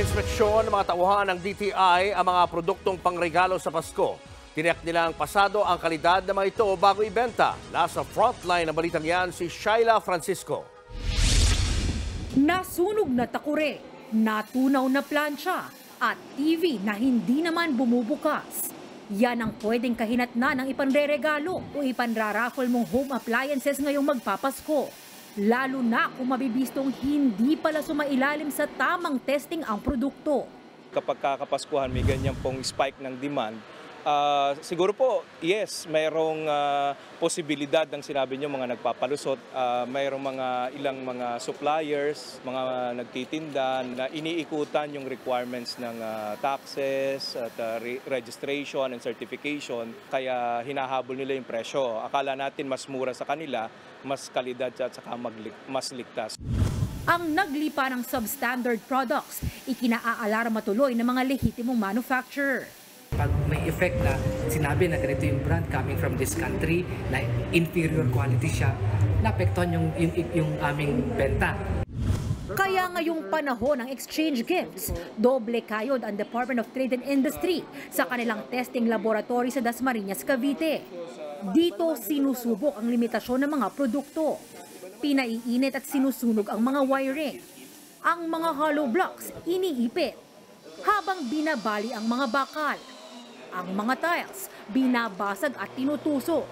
Ina-inspeksyon ng mga tauhan ng DTI ang mga produktong pangregalo sa Pasko. Tiniyak nilang pasado ang kalidad ng mga ito bago ibenta. Nasa frontline ng balitang yan si Shaila Francisco. Nasunog na takure, natunaw na plancha at TV na hindi naman bumubukas. Yan ang pwedeng kahinatnan ng ipanreregalo o ipanraraffle mong home appliances ngayong magpapasko. Lalo na kung mabibistong hindi pala sumailalim sa tamang testing ang produkto. Kapag kakapaskuhan may ganyan pong spike ng demand, siguro po, yes, mayroong posibilidad ng sinabi niyo mga nagpapalusot, mayroong ilang mga suppliers, mga nagtitinda na iniikutan yung requirements ng taxes at registration and certification, kaya hinahabol nila yung presyo. Akala natin mas mura sa kanila, mas kalidad at saka mas ligtas. Ang naglipa ng substandard products, ikinaalarma tuloy ng mga lehitimong manufacturer. Pag may effect na sinabi na ganito yung brand coming from this country, na inferior quality siya, naapektuhan yung aming benta. Kaya ngayong panahon ng exchange gifts, doble kayod ang Department of Trade and Industry sa kanilang testing laboratory sa Dasmariñas, Cavite. Dito sinusubok ang limitasyon ng mga produkto. Pinaiinit at sinusunog ang mga wiring. Ang mga hollow blocks iniipit, habang binabali ang mga bakal. Ang mga tiles, binabasag at tinutusok.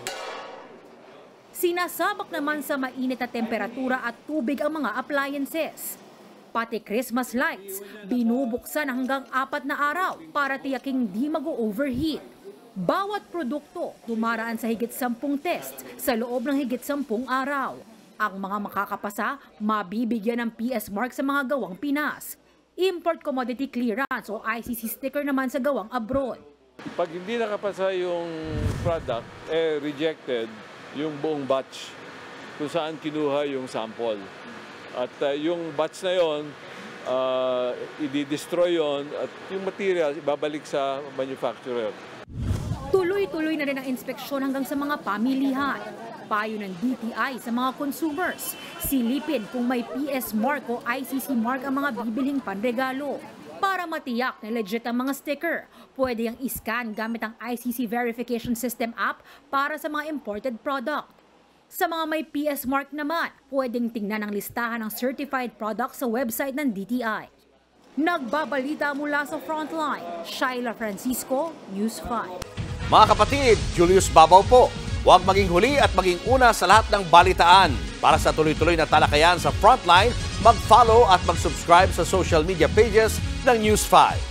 Sinasabak naman sa mainit na temperatura at tubig ang mga appliances. Pati Christmas lights, binubuksan hanggang 4 na araw para tiyaking di mag-overheat. Bawat produkto dumaraan sa higit 10 test sa loob ng higit 10 araw. Ang mga makakapasa, mabibigyan ng PS mark sa mga gawang Pinas. Import Commodity Clearance o ICC sticker naman sa gawang abroad. Pag hindi nakapasa yung product, rejected yung buong batch kung saan kinuha yung sample. At yung batch na yon, i-destroy yon at yung material ibabalik sa manufacturer. Tuloy-tuloy na rin ang inspeksyon hanggang sa mga pamilihan. Payo ng DTI sa mga consumers. Silipin kung may PS mark o ICC mark ang mga bibilhing panregalo. Para matiyak na legit ang mga sticker, pwede yung i-scan gamit ang ICC Verification System app para sa mga imported product. Sa mga may PS mark naman, pwedeng tingnan ang listahan ng certified products sa website ng DTI. Nagbabalita mula sa Frontline, Shaila Francisco, News 5. Mga kapatid, Julius Babaw po. Huwag maging huli at maging una sa lahat ng balitaan. Para sa tuloy-tuloy na talakayan sa Frontline, mag-follow at mag-subscribe sa social media pages ng News 5.